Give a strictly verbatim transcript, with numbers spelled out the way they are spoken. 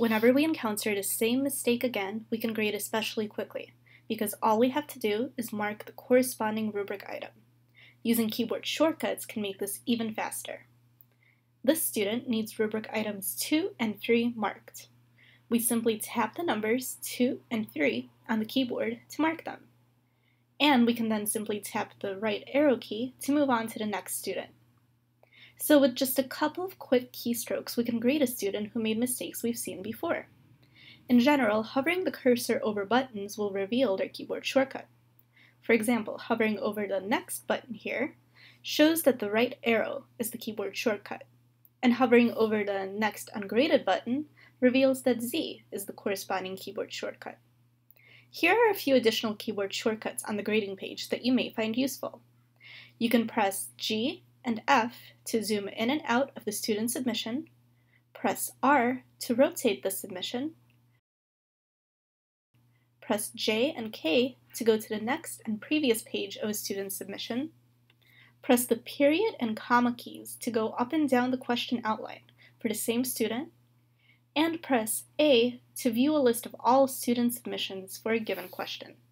Whenever we encounter the same mistake again, we can grade especially quickly, because all we have to do is mark the corresponding rubric item. Using keyboard shortcuts can make this even faster. This student needs rubric items two and three marked. We simply tap the numbers two and three on the keyboard to mark them. And we can then simply tap the right arrow key to move on to the next student. So with just a couple of quick keystrokes, we can grade a student who made mistakes we've seen before. In general, hovering the cursor over buttons will reveal their keyboard shortcut. For example, hovering over the next button here shows that the right arrow is the keyboard shortcut, and hovering over the next ungraded button reveals that Z is the corresponding keyboard shortcut. Here are a few additional keyboard shortcuts on the grading page that you may find useful. You can press G and F to zoom in and out of the student submission, press R to rotate the submission, press J and K to go to the next and previous page of a student's submission, press the period and comma keys to go up and down the question outline for the same student, and press A to view a list of all student submissions for a given question.